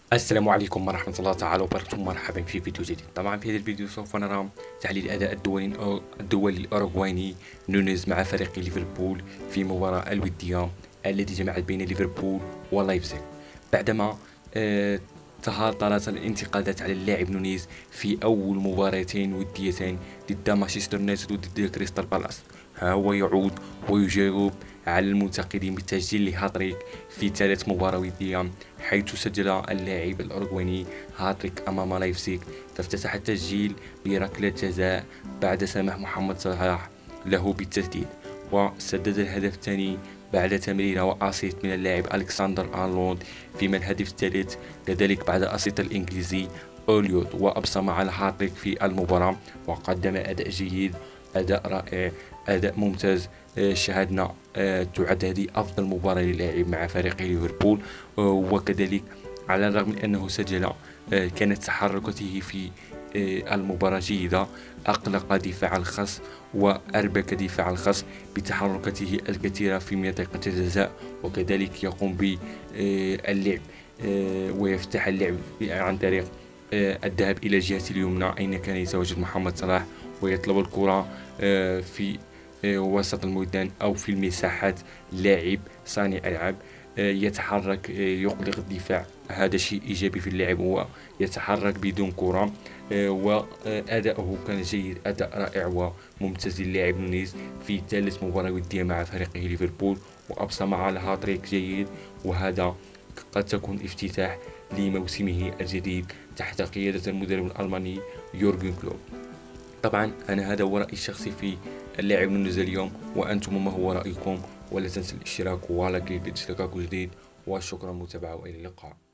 السلام عليكم ورحمة الله تعالى وبركاته. مرحبا في فيديو جديد. طبعا في هذا الفيديو سوف نرى تحليل أداء الدولي الأوروغواني نونيز مع فريق ليفربول في مباراة الودية التي جمعت بين ليفربول ولايبزيغ، بعدما تهاطلت الانتقادات على اللاعب نونيز في أول مباراتين وديتين ضد مانشستر يونايتد وضد كريستال بالاس. ها هو يعود ويجاوب على المنتقدين بالتسجيل لهاتريك في ثالث مباراة ودية، حيث سجل اللاعب الأوروغواني هاتريك أمام لايبزيغ، فافتتح التسجيل بركلة جزاء بعد سماح محمد صلاح له بالتسديد، وسدد الهدف الثاني بعد تمريرة وأسيست من اللاعب ألكسندر أرنولد، فيما الهدف الثالث كذلك بعد أسيست الإنجليزي أوليوت، وأبصم على هاتريك في المباراة وقدم أداء جيد، أداء رائع، أداء ممتاز. شاهدنا تعد هذه أفضل مباراة للاعب مع فريق ليفربول، وكذلك على الرغم من أنه سجل كانت تحركاته في المباراة جيدة، أقلق دفاع الخصم وأربك دفاع الخصم بتحركاته الكثيرة في منطقة الجزاء، وكذلك يقوم باللعب ويفتح اللعب عن طريق الذهاب إلى الجهة اليمنى أين كان يتواجد محمد صلاح، ويطلب الكرة في وسط الميدان أو في المساحات. لاعب صانع ألعاب يتحرك، يقلق الدفاع، هذا شيء إيجابي في اللاعب، هو يتحرك بدون كرة، وأداؤه كان جيد، أداء رائع وممتاز للاعب نونيز في ثالث مباراة ودية مع فريقه ليفربول، وأبصم على هاتريك جيد، وهذا قد تكون افتتاح لموسمه الجديد تحت قيادة المدرب الألماني يورجن كلوب. طبعا أنا هذا هو رأيي الشخصي في اللاعب نونيز اليوم، وأنتم ما هو رأيكم؟ ولا تنسوا الاشتراك ولايك للاشتراك جديد، وشكرا للمتابعة وإلى اللقاء.